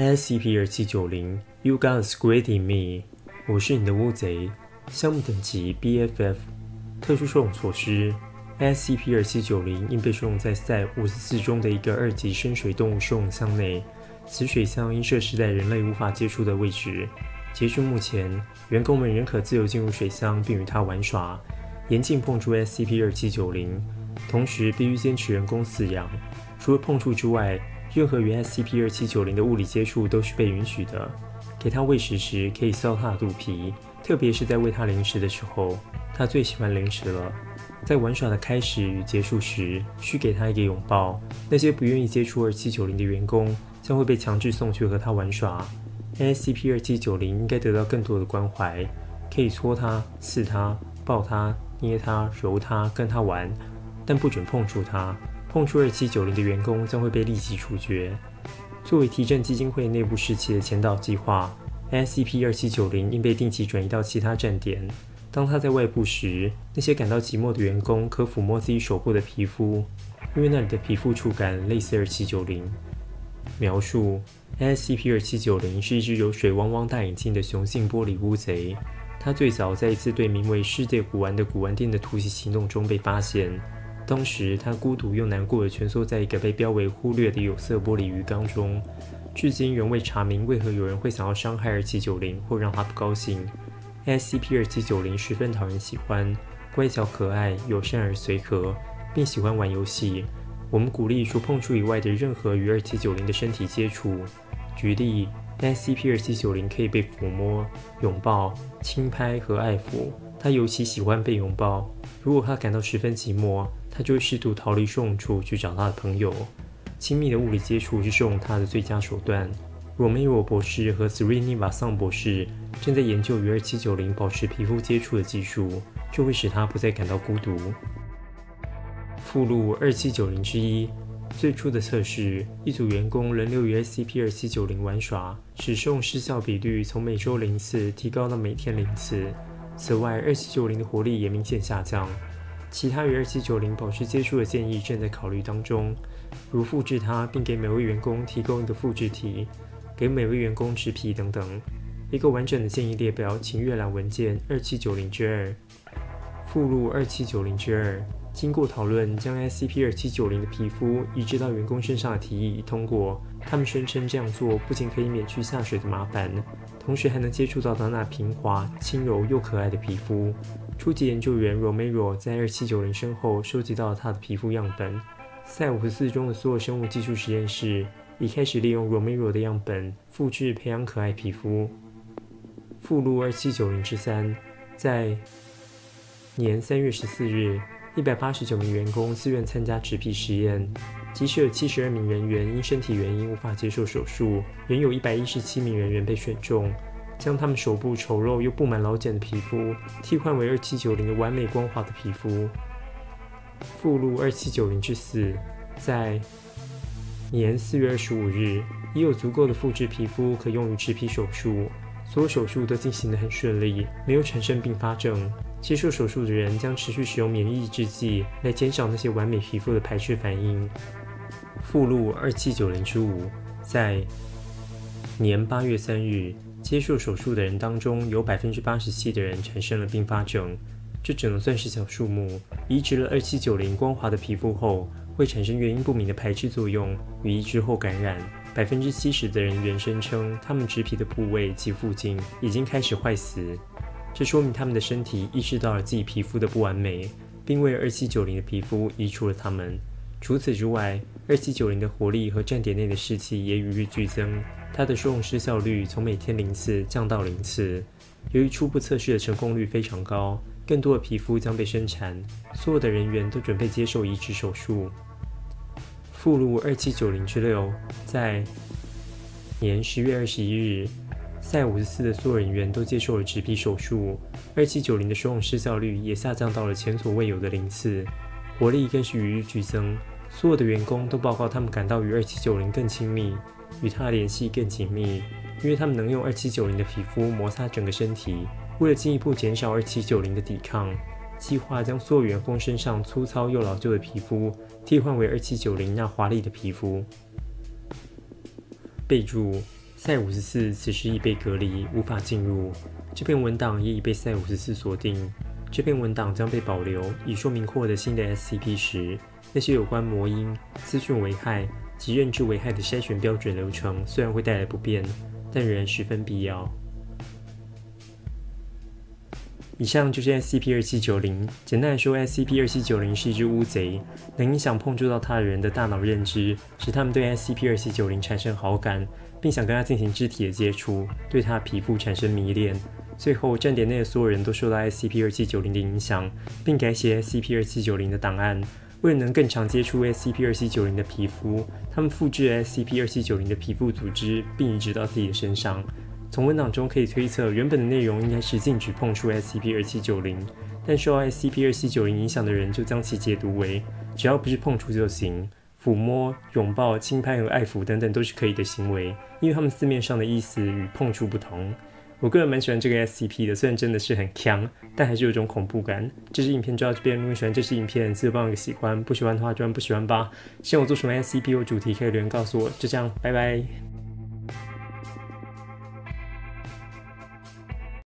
SCP-2790 You got a squid in me， 我是你的乌贼。项目等级 BFF。特殊收容措施 SCP-2790 应被收容在 Site-54中的一个2级深水动物收容箱内，此水箱应设施在人类无法接触的位置。截至目前，员工们仍可自由进入水箱并与它玩耍，严禁碰触 SCP-2790， 同时必须坚持人工饲养。除了碰触之外，任何与 SCP-2790 的物理接触都是被允许的。给它喂食时，可以搔它的肚皮，特别是在喂它零食的时候，它最喜欢零食了。在玩耍的开始与结束时，需给它一个拥抱。那些不愿意接触2790的员工将会被强制送去和它玩耍。SCP-2790 应该得到更多的关怀，可以搓它、刺它、抱它、捏它、揉它、跟它玩，但不准碰触它。碰触2790的员工将会被立即处决。作为提振基金会内部士气的前导计划 ，SCP-2790 应被定期转移到其他站点。当它在外部时，那些感到寂寞的员工可抚摸自己手部的皮肤，因为那里的皮肤触感类似2790。描述 SCP-2790 是一只有水汪汪大眼睛的雄性玻璃乌贼。它最早在一次对名为“世界古玩”的古玩店的突袭行动中被发现。当时，他孤独又难过地蜷缩在一个被标为忽略的有色玻璃鱼缸中，至今仍未查明为何有人会想要伤害2790或让他不高兴。SCP-2790 十分讨人喜欢，乖巧可爱、友善而随和，并喜欢玩游戏。我们鼓励除碰触以外的任何与2790的身体接触。举例 ，SCP-2790 可以被抚摸、拥抱、轻拍和爱抚。他尤其喜欢被拥抱。如果他感到十分寂寞，他就会试图逃离收容处去找他的朋友。亲密的物理接触是收容他的最佳手段。Romero 博士和 Srinivas 博士正在研究与2790保持皮肤接触的技术，这会使他不再感到孤独。附录2790之一。最初的测试，一组员工轮流与 SCP-2790 玩耍，使收容失效比率从每周0次提高到每天0次。此外，2790的活力也明显下降。其他与2790保持接触的建议正在考虑当中，如复制它，并给每位员工提供一个复制体，给每位员工植皮等等。一个完整的建议列表，请阅览文件2790之2。附录2790之2。经过讨论，将 SCP-2790 的皮肤移植到员工身上的提议已通过。他们声称这样做不仅可以免去下水的麻烦，同时还能接触到那平滑、轻柔又可爱的皮肤。初级研究员 Romero 在2790身后收集到了他的皮肤样本。Site-54中的所有生物技术实验室已开始利用 Romero 的样本复制培养可爱皮肤。附录2790之3。在年3月14日，189名员工自愿参加植皮实验，即使有72名人员因身体原因无法接受手术，仍有117名人员被选中，将他们手部丑陋又布满老茧的皮肤替换为2790的完美光滑的皮肤。附录2790之4。在年4月25日，已有足够的复制皮肤可用于植皮手术，所有手术都进行得很顺利，没有产生并发症。接受手术的人将持续使用免疫抑制剂来减少那些完美皮肤的排斥反应。附录2790之5。在年8月3日，接受手术的人当中有 87% 的人产生了并发症，这只能算是小数目。移植了2790光滑的皮肤后，会产生原因不明的排斥作用与移植后感染。70% 的人员声称他们植皮的部位及附近已经开始坏死。这说明他们的身体意识到了自己皮肤的不完美，并为2790的皮肤移除了它们。除此之外，2790的活力和站点内的士气也与日俱增，它的收容失效率从每天0次降到0次。由于初步测试的成功率非常高，更多的皮肤将被生产，所有的人员都准备接受移植手术。附录2790之6。在年10月21日，Site-54的所有人员都接受了植皮手术，2790的收容失效率也下降到了前所未有的0次，活力更是与日俱增。所有的员工都报告他们感到与2790更亲密，与他的联系更紧密，因为他们能用2790的皮肤摩擦整个身体。为了进一步减少2790的抵抗，计划将所有员工身上粗糙又老旧的皮肤替换为2790那华丽的皮肤。备注 Site54此时已被隔离，无法进入。这篇文档也已被Site54锁定。这篇文档将被保留，以说明获得新的 SCP 时，那些有关魔音、资讯危害及认知危害的筛选标准流程虽然会带来不便，但仍然十分必要。以上就是 SCP-2790。简单来说 ，SCP-2790 是一只乌贼，能影响碰触到它的人的大脑认知，使他们对 SCP-2790 产生好感，并想跟它进行肢体的接触，对它的皮肤产生迷恋。最后，站点内的所有人都受到 SCP-2790 的影响，并改写 SCP-2790 的档案。为了能更常接触 SCP-2790 的皮肤，他们复制了 SCP-2790 的皮肤组织，并移植到自己的身上。从文档中可以推测，原本的内容应该是禁止碰触 SCP-2790，但受到 SCP-2790 影响的人就将其解读为只要不是碰触就行，抚摸、拥抱、轻拍和爱抚等等都是可以的行为，因为它们字面上的意思与碰触不同。我个人蛮喜欢这个 SCP 的，虽然真的是很强，但还是有种恐怖感。这支影片就到这边，如果喜欢这支影片，记得帮我个喜欢，不喜欢的话就按不喜欢吧。希望我做什么 SCP 或主题可以留言告诉我。就这样，拜拜。